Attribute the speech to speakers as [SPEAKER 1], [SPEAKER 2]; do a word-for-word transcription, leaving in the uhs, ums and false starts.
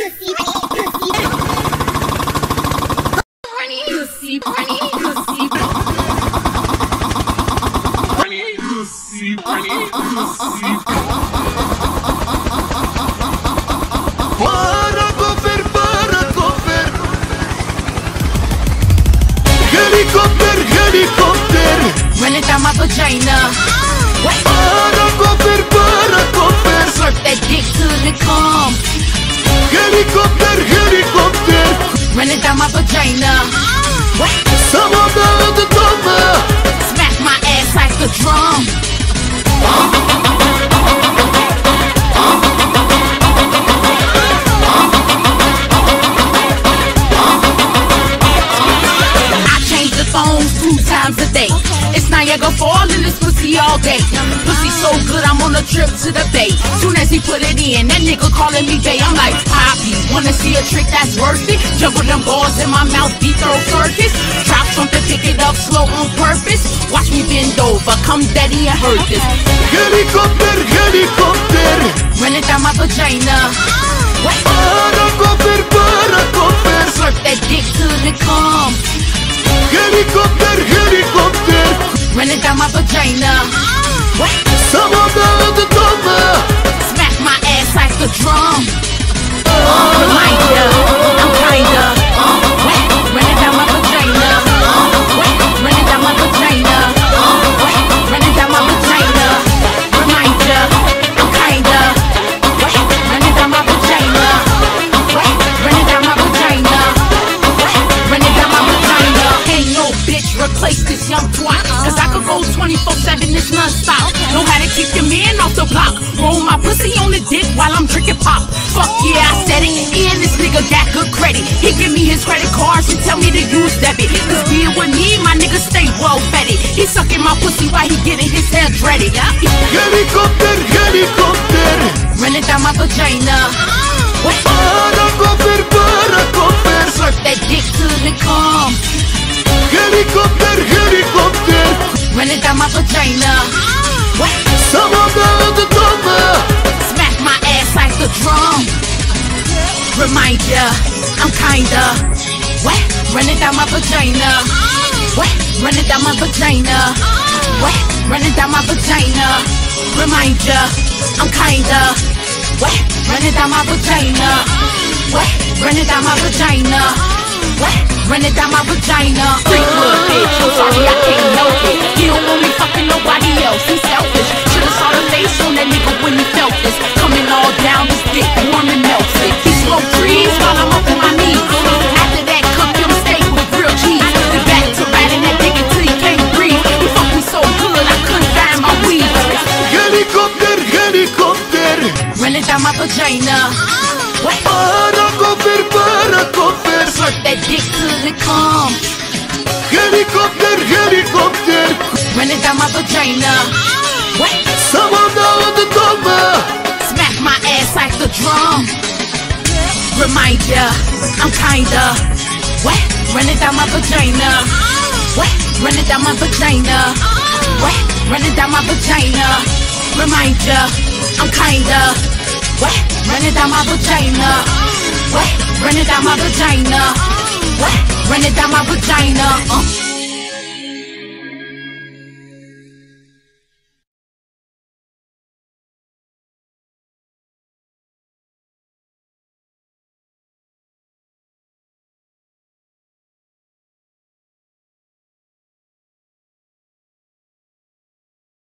[SPEAKER 1] Paracofer, paracofer. Helicopter, helicopter.
[SPEAKER 2] Running down my vagina.
[SPEAKER 1] Paracofer, paracofer.
[SPEAKER 2] Slurp that dick till it come.
[SPEAKER 1] Helicopter, helicopter.
[SPEAKER 2] Running down my vagina.
[SPEAKER 1] Samoda od doma.
[SPEAKER 2] Smack my ass like a drum. Two times a day. It's Niagara Falls in this pussy all day. Pussy so good, I'm on a trip to the bay. Soon as he put it in, that nigga calling me bae. I'm like, Poppy, wanna see a trick that's worth it? Jump with them balls in my mouth, beat throw circus. Drop something, pick it up slow on purpose. Watch me bend over, come daddy and hurt this.
[SPEAKER 1] Helicopter, helicopter.
[SPEAKER 2] Running down my vagina.
[SPEAKER 1] Paracofer, paracofer.
[SPEAKER 2] Slurp that dick till it come.
[SPEAKER 1] Helicopter, helicopter.
[SPEAKER 2] Running down my vagina.
[SPEAKER 1] Samoda od doma.
[SPEAKER 2] Smack my ass like a drum. Remind ya, I'm kinda wet. Running down my vagina. Wet. Running down my vagina. Wet. Running down my vagina. Remind ya, I'm kinda wet. Running down my vagina. Wet. Running down my vagina. Wet. Running down my vagina. Ain't no bitch replace this young twat. Cause I could go twenty-four seven, it's non-stop. Know how to keep your man off the block. Roll my pussy on the dick while I'm drinking pop. Fuck yeah, I said it. And this nigga got good credit. He give me his credit cards and tell me to use debit. Cause being with me, my nigga stay well fed. He sucking my pussy while he getting his hair dreaded.
[SPEAKER 1] Helicopter, helicopter.
[SPEAKER 2] Running down my vagina.
[SPEAKER 1] Paracofer, paracofer.
[SPEAKER 2] Slurp that dick till it come.
[SPEAKER 1] Helicopter, helicopter.
[SPEAKER 2] Running down my vagina.
[SPEAKER 1] Samoda od doma.
[SPEAKER 2] Smack my ass like a drum. Remind ya, I'm kinda wet. Running down my vagina. Wet. Running down my vagina. Wet. Running down my vagina. Remind ya, I'm kinda wet. Running down my vagina. Wet. Running down my vagina. Wet. Running down my vagina. Freak little bitch, I'm sorry I can't help it. He don't want me fucking nobody else, he's selfish. Should've saw the face on that nigga when he felt this. Coming all down his dick, warm and melted. He smoke trees while I'm up on my knees. After that, cook him steak with real cheese. Then back to riding that dick until he can't breathe. He fucked me so good I couldn't find my weed.
[SPEAKER 1] Helicopter, helicopter.
[SPEAKER 2] Running down my vagina.
[SPEAKER 1] Paracofer, paracofer.
[SPEAKER 2] Slurp that dick till it come.
[SPEAKER 1] Helicopter, helicopter.
[SPEAKER 2] Running down my vagina.
[SPEAKER 1] Samoda od doma.
[SPEAKER 2] Smack my ass like a drum. Remind ya, I'm kinda wet. Running down my vagina. Wet. Running down my vagina. Wet. Running down my vagina. Remind ya, I'm kinda wet. Running down my vagina. Wet. Running down my vagina. Wet. Running down my vagina. Uh.